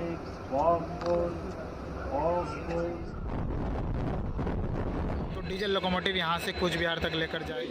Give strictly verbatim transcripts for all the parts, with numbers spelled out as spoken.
six, warm full, warm full. तो diesel locomotive यहाँ से कूच बिहार तक लेकर जाएगी।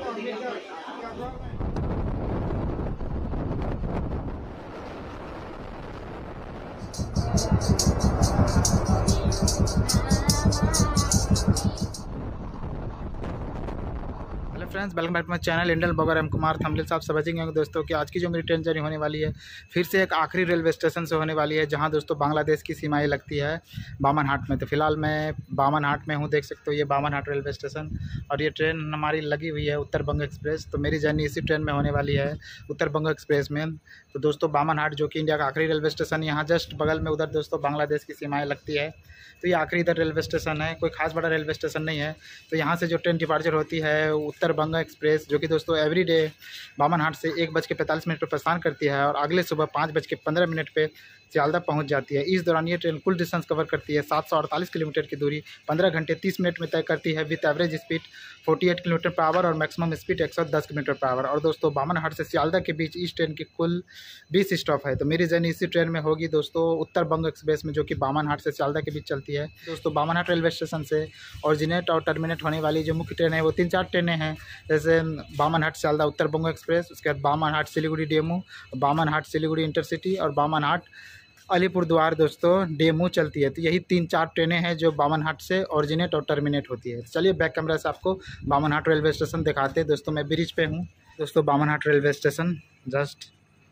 Hello friends, welcome back to my channel Indian blogger M Kumar. Thumbnail से आप समझेंगे दोस्तों कि आज की जो मेरी ट्रेन जर्नी होने वाली है फिर से एक आखिरी रेलवे स्टेशन से होने वाली है, जहां दोस्तों बांग्लादेश की सीमाएं लगती है बामनहाट में। तो फिलहाल मैं बामनहाट में हूं, देख सकते हो ये बामनहाट रेलवे स्टेशन, और ये ट्रेन हमारी लगी हुई है उत्तर बंग एक्सप्रेस। तो मेरी जर्नी इसी ट्रेन में होने वाली है, उत्तर बंग एक्सप्रेस में। तो दोस्तों बामनहाट जो कि इंडिया का आखिरी रेलवे स्टेशन, यहाँ जस्ट बगल में उधर दोस्तों बांग्लादेश की सीमाएँ लगती है। तो ये आखिरी इधर रेलवे स्टेशन है, कोई खास बड़ा रेलवे स्टेशन नहीं है। तो यहाँ से जो ट्रेन डिपार्चर होती है उत्तर बंग एक्सप्रेस, जो कि दोस्तों एवरी डे बामनहाट से एक बज के पैंतालीस मिनट पर प्रस्थान करती है और अगले सुबह पाँच बज के पंद्रह मिनट पर सियालदा पहुंच जाती है। इस दौरान ये ट्रेन कुल डिस्टेंस कवर करती है सात सौ अड़तालीस किलोमीटर की दूरी पंद्रह घंटे तीस मिनट में तय करती है, विथ एवरेज स्पीड अड़तालीस किलोमीटर पर आवर और मैक्सिमम स्पीड एक सौ दस किलोमीटर पर आवर। और दोस्तों बामनहाट से सियालदा के बीच इस ट्रेन की कुल बीस स्टॉप है। तो मेरी जर्नी इसी ट्रेन में होगी दोस्तों उत्तर बंग एक्सप्रेस में, जो कि बामनहाट से सियालदा के बीच चलती है। दोस्तों बामनहाट रेलवे स्टेशन से ऑरिजिनेट और टर्मिनेट होने वाली जो मुख्य ट्रेन है वो तीन चार ट्रेनें हैं, जैसे बामनहाट सियालदा उत्तर बंग एक्सप्रेस, उसके बाद बामनहाट सिलीगुड़ी डेमू, बामनहाट सिलीगुड़ी इंटरसिटी और बामनहाट अलीपुरद्वार दोस्तों डेमू चलती है। तो यही तीन चार ट्रेनें हैं जो बामनहाट से ऑरिजिनेट और टर्मिनेट होती है। चलिए बैक कैमरा से आपको बामनहाट रेलवे स्टेशन दिखाते हैं। दोस्तों मैं ब्रिज पे हूँ दोस्तों, बामनहाट रेलवे स्टेशन जस्ट,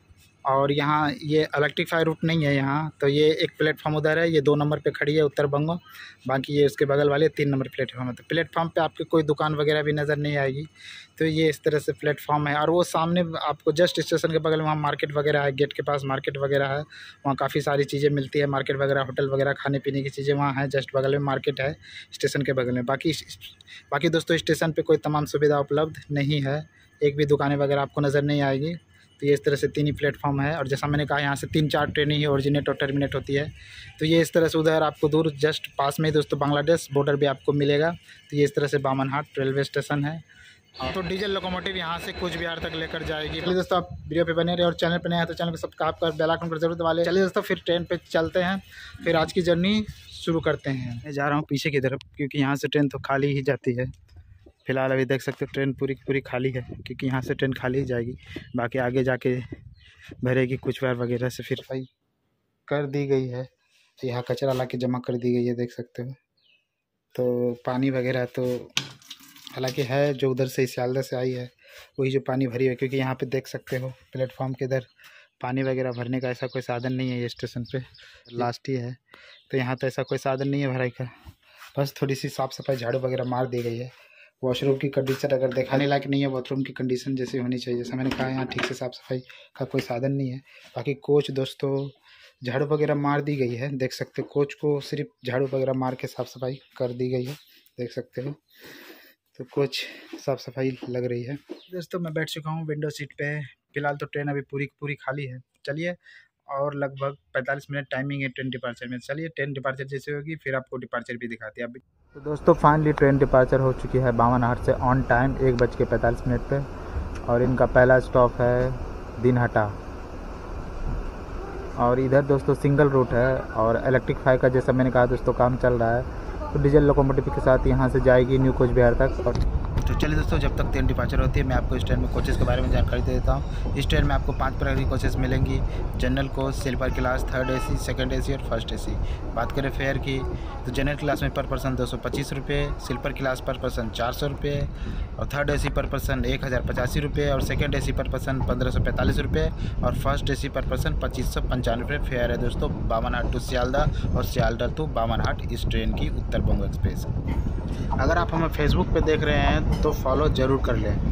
और यहाँ ये इलेक्ट्रीफाई रूट नहीं है यहाँ। तो ये एक प्लेटफॉर्म उधर है, ये दो नंबर पे खड़ी है उत्तर बंगो, बाकी ये उसके बगल वाले तीन नंबर प्लेटफॉर्म है। तो प्लेटफॉर्म पे आपके कोई दुकान वगैरह भी नज़र नहीं आएगी। तो ये इस तरह से प्लेटफॉर्म है, और वो सामने आपको जस्ट स्टेशन के बगल में वहाँ मार्केट वगैरह है, गेट के पास मार्केट वगैरह है, वहाँ काफ़ी सारी चीज़ें मिलती है, मार्केट वगैरह, होटल वगैरह, खाने पीने की चीज़ें वहाँ है, जस्ट बगल में मार्केट है स्टेशन के बगल में। बाकी बाकी दोस्तों स्टेशन पर कोई तमाम सुविधा उपलब्ध नहीं है, एक भी दुकानें वगैरह आपको नज़र नहीं आएगी। तो ये इस तरह से तीन ही प्लेटफॉर्म है, और जैसा मैंने कहा यहाँ से तीन चार ट्रेनें ही ओरिजिनेट और टर्मिनेट होती है। तो ये इस तरह से उधर आपको दूर जस्ट पास में ही दोस्तों बांग्लादेश बॉर्डर भी आपको मिलेगा। तो ये इस तरह से बामनहाट रेलवे स्टेशन है। तो डीजल लोकोमोटिव यहाँ से कूच बिहार तक लेकर जाएगी। चलिए दोस्तों आप वीडियो पे बने रहे, और चैनल पर नए हैं तो चैनल को सब्सक्राइब कर बेल आइकन पर जरूर दबा लें। चलिए दोस्तों फिर ट्रेन पे चलते हैं, फिर आज की जर्नी शुरू करते हैं। मैं जा रहा हूँ पीछे की तरफ, क्योंकि यहाँ से ट्रेन तो खाली ही जाती है। फिलहाल अभी देख सकते हो ट्रेन पूरी पूरी खाली है, क्योंकि यहाँ से ट्रेन खाली ही जाएगी, बाकी आगे जाके भरेगी कुछ बार वगैरह से फिर सफाई कर दी गई है। तो यहाँ कचरा ला के जमा कर दी गई है, देख सकते हो। तो पानी वगैरह तो हालांकि है जो उधर से सियालदा से आई है वही जो पानी भरी है, क्योंकि यहाँ पे देख सकते हो प्लेटफॉर्म के इधर पानी वगैरह भरने का ऐसा कोई साधन नहीं है। ये स्टेशन पे लास्ट ही है, तो यहाँ तो ऐसा कोई साधन नहीं है भराई का, बस थोड़ी सी साफ़ सफाई झाड़ू वगैरह मार दी गई है। वॉशरूम की कंडीशन अगर दिखाने लायक नहीं है, बाथरूम की कंडीशन जैसी होनी चाहिए, जैसा मैंने कहा यहाँ ठीक से साफ़ सफाई का कोई साधन नहीं है। बाकी कोच दोस्तों झाड़ू वगैरह मार दी गई है, देख सकते हो कोच को सिर्फ झाड़ू वगैरह मार के साफ़ सफाई कर दी गई है, देख सकते हो। तो कोच साफ़ सफाई लग रही है। दोस्तों मैं बैठ चुका हूँ विंडो सीट पे। फिलहाल तो ट्रेन अभी पूरी पूरी खाली है। चलिए, और लगभग पैंतालीस मिनट टाइमिंग है ट्रेन डिपार्चर में। चलिए ट्रेन डिपार्चर जैसे होगी फिर आपको डिपार्चर भी दिखाते हैं अभी। तो दोस्तों फाइनली ट्रेन डिपार्चर हो चुकी है बामनहाट से ऑन टाइम एक बज के पैंतालीस मिनट पे, और इनका पहला स्टॉप है दिनहाटा। और इधर दोस्तों सिंगल रूट है, और इलेक्ट्रिकफाई का जैसा मैंने कहा दोस्तों काम चल रहा है। तो डीजल लोकोमोटिव के साथ यहाँ से जाएगी न्यू कूच बिहार तक। और तो चलिए दोस्तों जब तक ट्रेन डिपार्चर होती है मैं आपको इस ट्रेन में कोचेस के बारे में जानकारी दे देता हूँ। इस ट्रेन में आपको पांच प्रकार की कोचेस मिलेंगी, general coach, sleeper class, third AC, second AC और फर्स्ट एसी। बात करें फेयर की तो जनरल क्लास में पर पर्सन दो सौ पच्चीस रुपये, स्लीपर क्लास पर पर्सन चार सौ रुपये, और थर्ड एसी पर पर्सन एक हज़ार पचासी रुपये, और सेकेंड एसी पर पर्सन पंद्रह सौ पैंतालीस रुपये, और फर्स्ट एसी पर पर्सन पच्चीस सौ पंचानवे रुपये फेयर है दोस्तों बामनहाट टू सियालदा और सियालदा टू बामनहाट इस ट्रेन की उत्तर बंग एक्सप्रेस। अगर आप हमें फेसबुक पे देख रहे हैं तो फॉलो ज़रूर कर लें।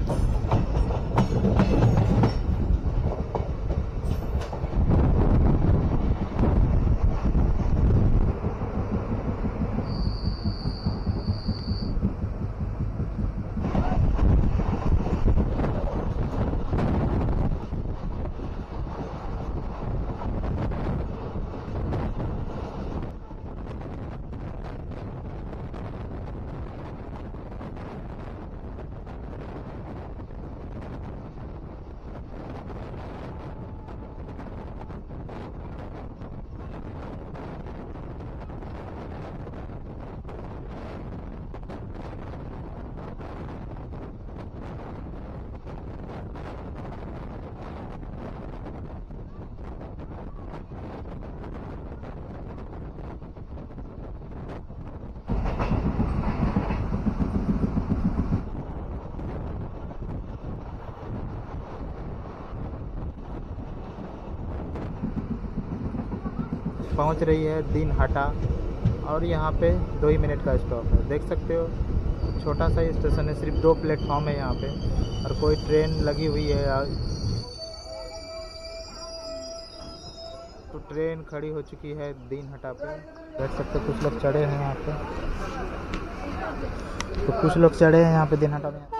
पहुंच रही है दिनहाटा और यहाँ पे दो ही मिनट का स्टॉप है। देख सकते हो छोटा सा ही स्टेशन है, सिर्फ दो प्लेटफॉर्म है यहाँ पे और कोई ट्रेन लगी हुई है यार। तो ट्रेन खड़ी हो चुकी है दिनहाटा पे। देख सकते हो कुछ लोग चढ़े हैं यहाँ पे, तो कुछ लोग चढ़े हैं यहाँ पे दिनहाटा में।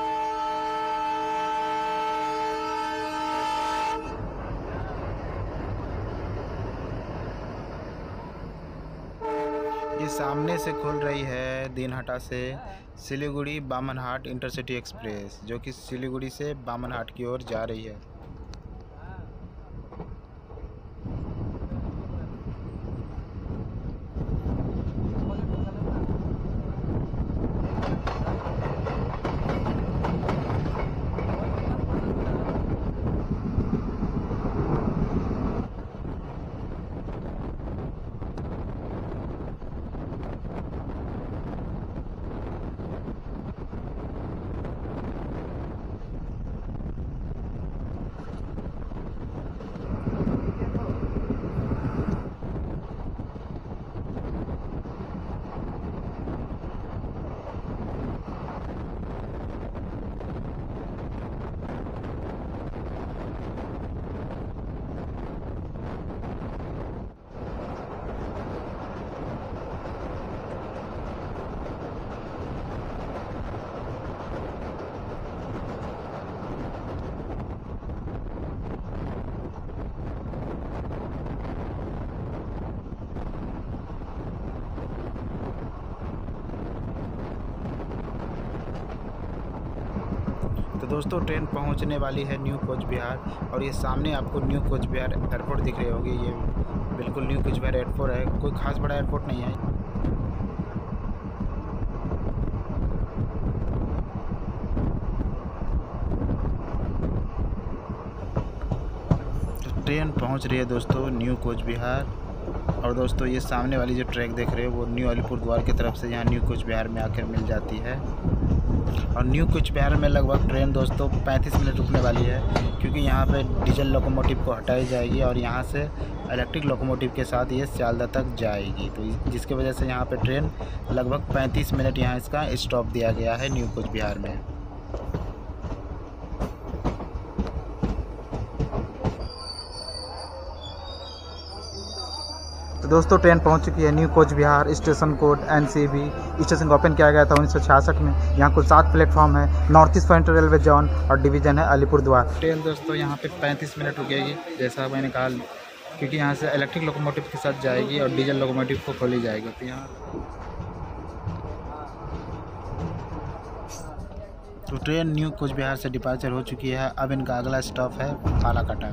ये सामने से खुल रही है दिनहाटा से सिलीगुड़ी बामनहाट इंटरसिटी एक्सप्रेस, जो कि सिलीगुड़ी से बामनहाट की ओर जा रही है। तो दोस्तों ट्रेन पहुंचने वाली है न्यू कोच बिहार और ये सामने आपको न्यू कोच बिहार एयरपोर्ट दिख रहे होंगे। ये बिल्कुल न्यू कोच बिहार एयरपोर्ट है, कोई खास बड़ा एयरपोर्ट नहीं है। तो ट्रेन पहुंच रही है दोस्तों न्यू कोच बिहार। और दोस्तों ये सामने वाली जो ट्रैक देख रहे हो वो न्यू अलीपुर द्वार की तरफ से यहाँ न्यू कोच बिहार में आकर मिल जाती है। और न्यू कोच बिहार में लगभग ट्रेन दोस्तों पैंतीस मिनट रुकने वाली है, क्योंकि यहाँ पे डीजल लोकोमोटिव को हटाई जाएगी और यहाँ से इलेक्ट्रिक लोकोमोटिव के साथ ये सियालदह तक जाएगी। तो जिसकी वजह से यहाँ पे ट्रेन लगभग पैंतीस मिनट यहाँ इसका स्टॉप दिया गया है न्यू कोच बिहार में। तो दोस्तों ट्रेन पहुंच चुकी है new Cooch Behar. Station code N C B. Station open किया गया था उन्नीस सौ छियासठ में। यहाँ कुल सात प्लेटफॉर्म है। North east front railway zone और डिवीजन है अलीपुर द्वार। ट्रेन दोस्तों यहाँ पे पैंतीस मिनट रुकेगी जैसा मैंने कहा, क्योंकि यहाँ से इलेक्ट्रिक लोकोमोटिव के साथ जाएगी और डीजल लोकोमोटिव को खोली जाएगी। तो यहाँ तो ट्रेन न्यू कोच बिहार से डिपार्चर हो चुकी है। अब इनका अगला स्टॉप है फालाकाटा।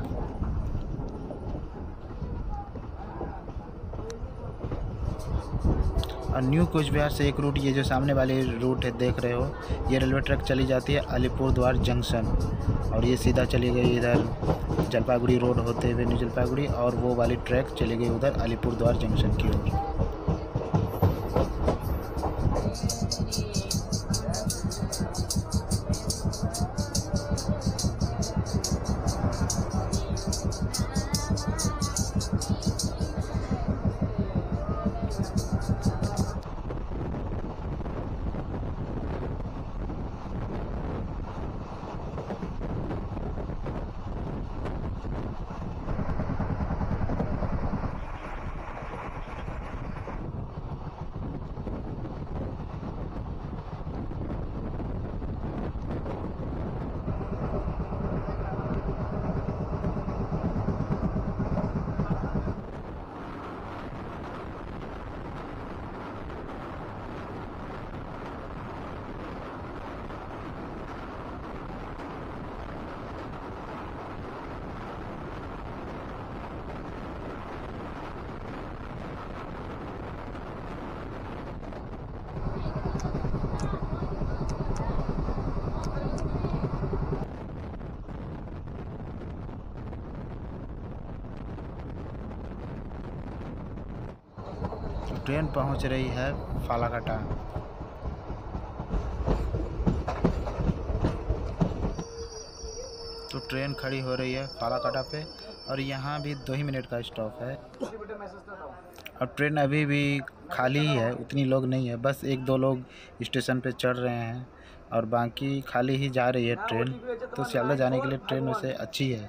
और न्यू कोच बिहार से एक रूट, ये जो सामने वाली रूट है देख रहे हो, ये रेलवे ट्रैक चली जाती है अलीपुर द्वार जंक्शन और ये सीधा चली गई इधर जलपाईगुड़ी रोड होते हुए न्यू जलपाईगुड़ी, और वो वाली ट्रैक चली गई उधर अलीपुर द्वार जंक्शन की ओर। ट्रेन पहुंच रही है फालाकाटा। तो ट्रेन खड़ी हो रही है फालाकाटा पे और यहाँ भी दो ही मिनट का स्टॉप है और ट्रेन अभी भी खाली ही है, उतनी लोग नहीं है, बस एक दो लोग स्टेशन पे चढ़ रहे हैं और बाकी खाली ही जा रही है ट्रेन। तो सियालदह जाने के लिए ट्रेन वैसे अच्छी है।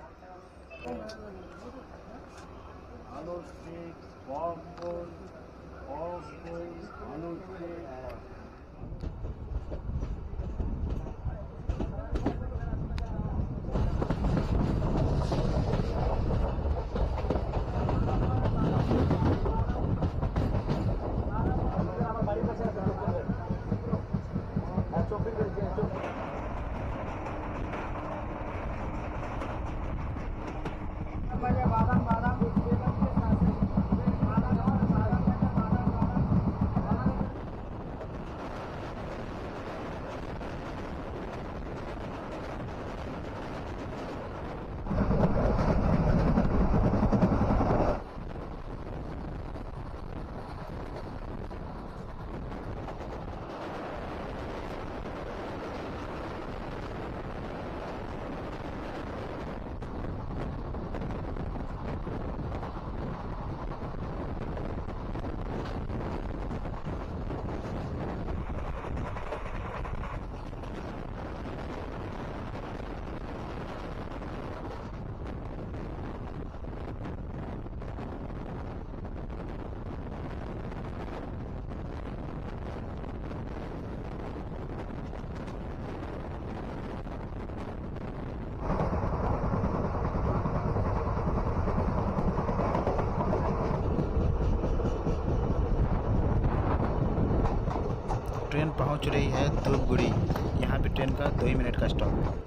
ट्रेन पहुंच रही है धूपगुड़ी। यहाँ भी ट्रेन का दो ही मिनट का स्टॉप है।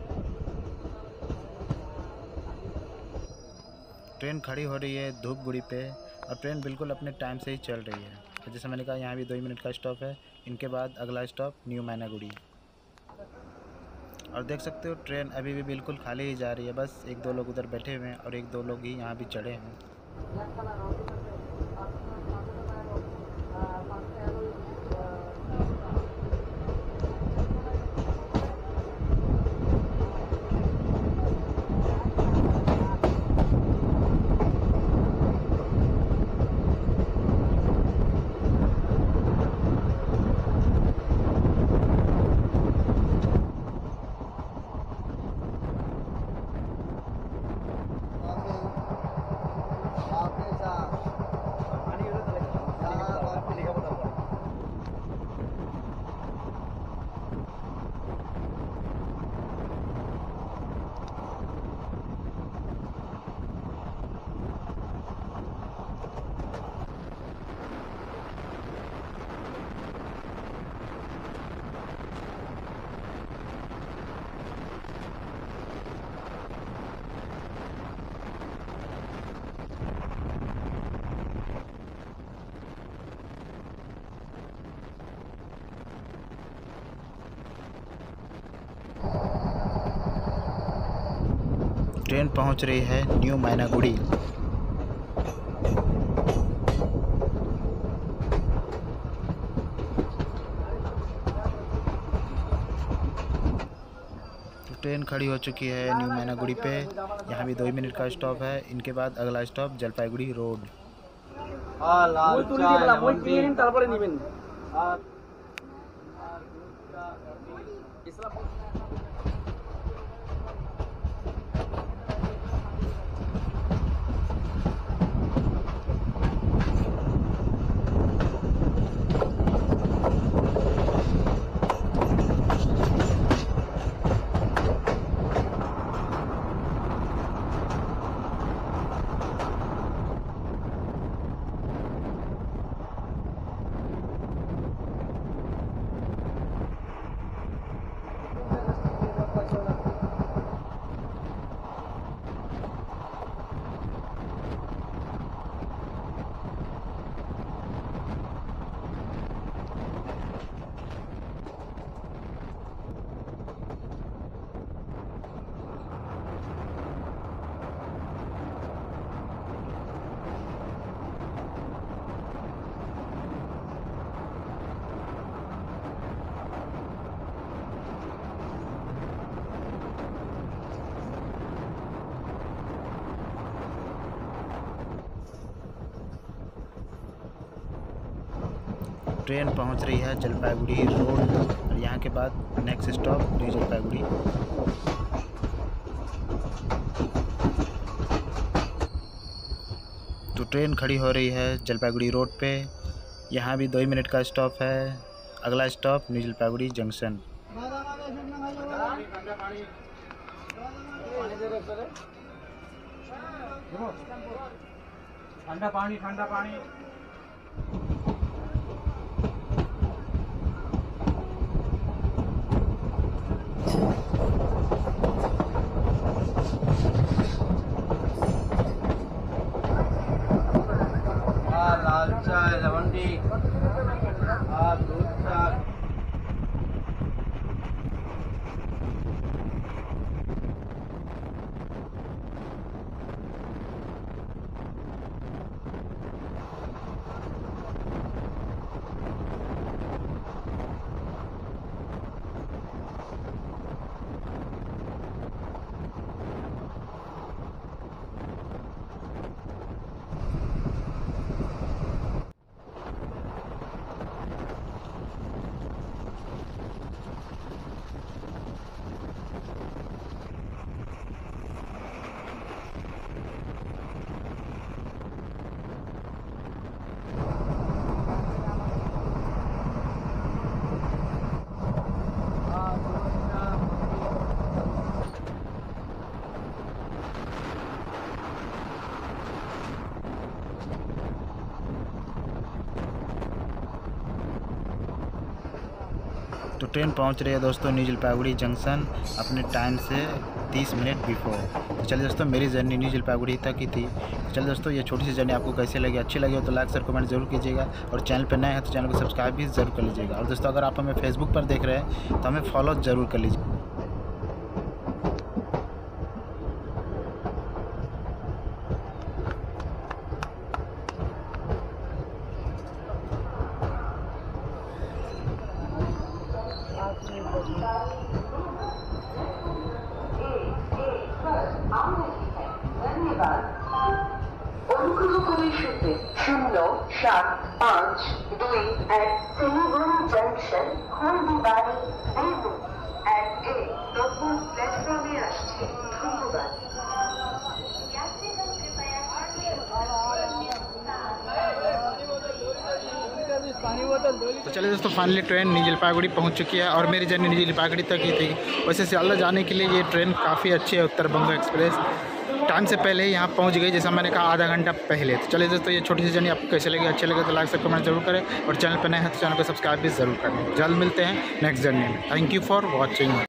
ट्रेन खड़ी हो रही है धूपगुड़ी पे और ट्रेन बिल्कुल अपने टाइम से ही चल रही है। और जैसे मैंने कहा यहाँ भी दो ही मिनट का स्टॉप है। इनके बाद अगला स्टॉप न्यू मैनागुड़ी। और देख सकते हो ट्रेन अभी भी बिल्कुल खाली ही जा रही है, बस एक दो लोग उधर बैठे हुए हैं और एक दो लोग ही यहाँ भी चढ़े हैं। ट्रेन पहुंच रही है न्यू मैनागुड़ी। ट्रेन खड़ी हो चुकी है न्यू मैनागुड़ी पे। यहाँ भी दो ही मिनट का स्टॉप है। इनके बाद अगला स्टॉप जलपाईगुड़ी रोड। ट्रेन पहुंच रही है जलपाईगुड़ी रोड और यहाँ के बाद नेक्स्ट स्टॉप न्यू जलपाईगुड़ी। तो ट्रेन खड़ी हो रही है जलपाईगुड़ी रोड पे। यहाँ भी दो ही मिनट का स्टॉप है। अगला स्टॉप न्यू जलपाईगुड़ी जंक्शन। ठंडा पानी ठंडा पानी। लाल चाय लवंडी दूध चाय। तो ट्रेन पहुंच रही है दोस्तों न्यू जलपाईगुड़ी जंक्शन अपने टाइम से तीस मिनट बिफोर। तो चलिए दोस्तों, मेरी जर्नी न्यू जलपाईगुड़ी तक की थी। तो चलिए दोस्तों, ये छोटी सी जर्नी आपको कैसे लगी, अच्छी लगी हो तो लाइक शेयर कमेंट जरूर कीजिएगा और चैनल पर नए हैं तो चैनल को सब्सक्राइब भी जरूर कर लीजिएगा। और दोस्तों, अगर आप हमें फेसबुक पर देख रहे हैं तो हमें फॉलो ज़रूर कर लीजिए। অনুগ্রহ করে শুনতে শূন্য সাত পাঁচ দুই এক শিলিগুড়ি জংশন হলদিবাড়ি বেলুন এক এ নতুন প্ল্যাটফর্মে আসছে। ধন্যবাদ। तो चलिए दोस्तों, फाइनली ट्रेन न्यू जलपाईगुड़ी पहुंच चुकी है और मेरी जर्नी न्यू जलपाईगुड़ी तक ही थी। वैसे सियालदह जाने के लिए ये ट्रेन काफ़ी अच्छी है, उत्तर बंग एक्सप्रेस। टाइम से पहले ही यहाँ पहुँच गई, जैसा मैंने कहा आधा घंटा पहले। तो चलिए दोस्तों, ये छोटी सी जर्नी आपको कैसे लगी, अच्छे लगे तो लाइक से कमेंट जरूर करें और चैनल पर नए हैं तो चैनल को सब्सक्राइब भी जरूर करें। जल्द मिलते हैं नेक्स्ट जर्नी में। Thank you for watching.